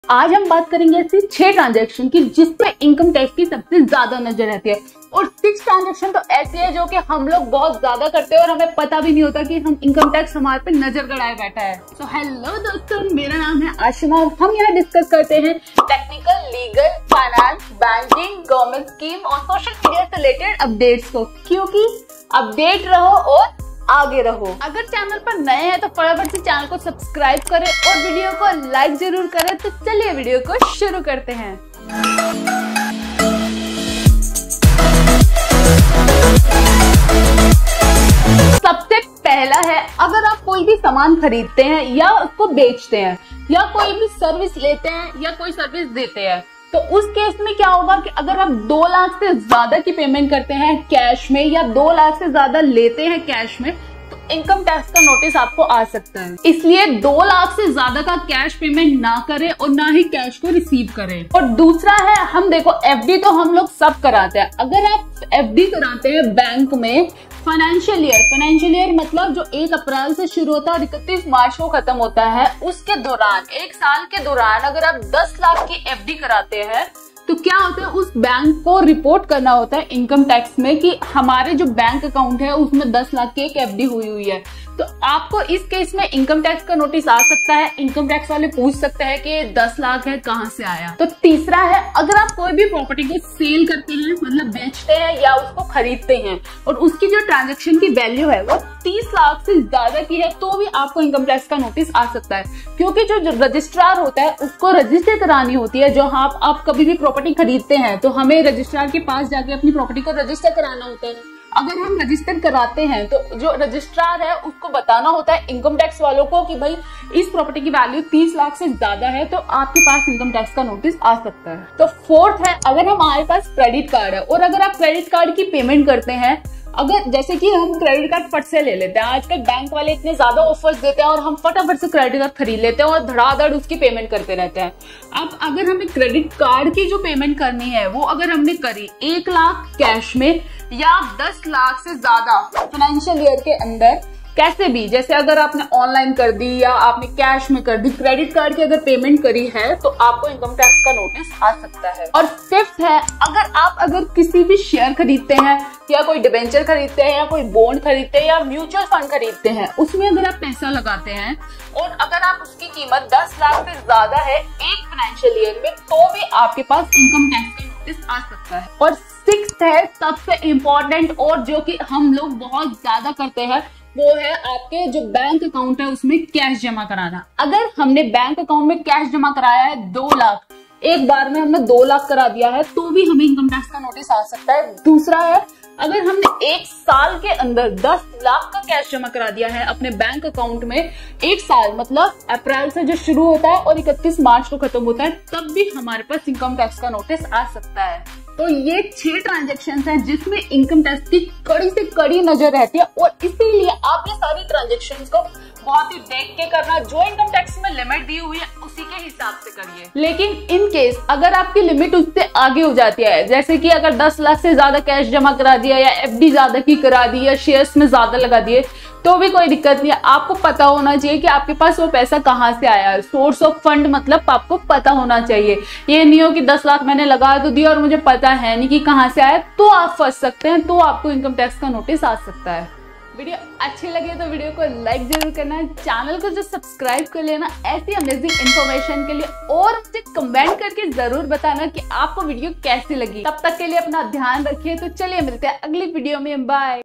आज हम बात करेंगे ऐसी 6 ट्रांजैक्शन की जिसपे इनकम टैक्स की सबसे ज्यादा नजर रहती है। और 6 ट्रांजैक्शन तो ऐसी है जो कि हम लोग बहुत ज्यादा करते हैं और हमें पता भी नहीं होता कि हम इनकम टैक्स हमारे पे नजर गड़ाए बैठा है। तो हेलो दोस्तों, मेरा नाम है आशिमा और हम यहाँ डिस्कस करते हैं technical, legal, finance, banking, government scheme और सोशल मीडिया से रिलेटेड अपडेट्स को, क्योंकि अपडेट रहो और आगे रहो। अगर चैनल पर नए हैं तो फटाफट से चैनल को सब्सक्राइब करें और वीडियो को लाइक जरूर करें। तो चलिए वीडियो को शुरू करते हैं। सबसे पहला है, अगर आप कोई भी सामान खरीदते हैं या उसको बेचते हैं या कोई भी सर्विस लेते हैं या कोई सर्विस देते हैं, तो उस केस में क्या होगा कि अगर आप 2 लाख से ज्यादा की पेमेंट करते हैं कैश में या 2 लाख से ज्यादा लेते हैं कैश में, तो इनकम टैक्स का नोटिस आपको आ सकता है। इसलिए 2 लाख से ज्यादा का कैश पेमेंट ना करें और ना ही कैश को रिसीव करें। और दूसरा है, हम देखो एफडी तो हम लोग सब कराते हैं। अगर आप एफडी कराते हैं बैंक में फाइनेंशियल ईयर मतलब जो 1 अप्रैल से शुरू होता है और 31 मार्च को खत्म होता है, उसके दौरान 1 साल के दौरान अगर आप 10 लाख की एफडी कराते हैं तो क्या होता है, उस बैंक को रिपोर्ट करना होता है इनकम टैक्स में कि हमारे जो बैंक अकाउंट है उसमें 10 लाख की एक एफडी हुई है। तो आपको इस केस में इनकम टैक्स का नोटिस आ सकता है। इनकम टैक्स वाले पूछ सकते हैं कि 10 लाख है कहां से आया। तो तीसरा है, अगर आप कोई भी प्रॉपर्टी को सेल करते हैं मतलब बेचते हैं या उसको खरीदते हैं और उसकी जो ट्रांजैक्शन की वैल्यू है वो 30 लाख से ज्यादा की है, तो भी आपको इनकम टैक्स का नोटिस आ सकता है। क्योंकि जो रजिस्ट्रार होता है उसको रजिस्टर करानी होती है। जो आप कभी भी प्रॉपर्टी खरीदते हैं तो हमें रजिस्ट्रार के पास जाके अपनी प्रॉपर्टी को रजिस्टर कराना होता है। अगर हम रजिस्टर कराते हैं तो जो रजिस्ट्रार है उसको बताना होता है इनकम टैक्स वालों को कि भाई इस प्रॉपर्टी की वैल्यू 30 लाख से ज्यादा है, तो आपके पास इनकम टैक्स का नोटिस आ सकता है। तो फोर्थ है, अगर हमारे पास क्रेडिट कार्ड है और अगर आप क्रेडिट कार्ड की पेमेंट करते हैं, अगर जैसे कि हम क्रेडिट कार्ड फट से ले लेते हैं, आजकल बैंक वाले इतने ज्यादा ऑफर्स देते हैं और हम फटाफट से क्रेडिट कार्ड खरीद लेते हैं और धड़ाधड़ उसकी पेमेंट करते रहते हैं। अब अगर हमें क्रेडिट कार्ड की जो पेमेंट करनी है वो अगर हमने करी 1 लाख कैश में या 10 लाख से ज्यादा फाइनेंशियल ईयर के अंदर, कैसे भी, जैसे अगर आपने ऑनलाइन कर दी या आपने कैश में कर दी, क्रेडिट कार्ड की अगर पेमेंट करी है तो आपको इनकम टैक्स का नोटिस आ सकता है। और फिफ्थ है, अगर किसी भी शेयर खरीदते हैं या कोई डिबेंचर खरीदते हैं या कोई बॉन्ड खरीदते हैं या म्यूचुअल फंड खरीदते हैं, उसमें अगर आप पैसा लगाते हैं और अगर आप उसकी कीमत 10 लाख से ज्यादा है एक फाइनेंशियल ईयर में, तो भी आपके पास इनकम टैक्स का नोटिस आ सकता है। और सिक्स्थ है, सबसे इम्पोर्टेंट और जो कि हम लोग बहुत ज्यादा करते हैं, वो है आपके जो बैंक अकाउंट है उसमें कैश जमा कराना। अगर हमने बैंक अकाउंट में कैश जमा कराया है 2 लाख, एक बार में हमने 2 लाख करा दिया है, तो भी हमें इनकम टैक्स का नोटिस आ सकता है। दूसरा है, अगर हमने 1 साल के अंदर 10 लाख का कैश जमा करा दिया है अपने बैंक अकाउंट में, 1 साल मतलब अप्रैल से जो शुरू होता है और 31 मार्च को खत्म होता है, तब भी हमारे पास इनकम टैक्स का नोटिस आ सकता है। तो ये 6 ट्रांजैक्शंस हैं जिसमें इनकम टैक्स की कड़ी से कड़ी नजर रहती है और इसीलिए आप ये सारी ट्रांजैक्शंस को बहुत ही देख के करना, जो इनकम टैक्स में लिमिट दी हुई है उसी के हिसाब से करिए। लेकिन इन केस अगर आपकी लिमिट उससे आगे हो जाती है, जैसे कि अगर 10 लाख से ज्यादा कैश जमा करा दिया या एफडी ज्यादा की करा दी या शेयर्स में ज्यादा लगा दिए, तो भी कोई दिक्कत नहीं है। आपको पता होना चाहिए कि आपके पास वो पैसा कहाँ से आया है। सोर्स ऑफ फंड मतलब आपको पता होना चाहिए। ये नहीं हो कि 10 लाख मैंने लगा तो दिया और मुझे पता है नहीं कि कहाँ से आया, तो आप फंस सकते हैं, तो आपको इनकम टैक्स का नोटिस आ सकता है। वीडियो अच्छी लगे तो वीडियो को लाइक जरूर करना है, चैनल को जो सब्सक्राइब कर लेना ऐसी अमेजिंग इन्फॉर्मेशन के लिए, और मुझे कमेंट करके जरूर बताना कि आपको वीडियो कैसी लगी। तब तक के लिए अपना ध्यान रखिए। तो चलिए मिलते हैं अगली वीडियो में, बाय।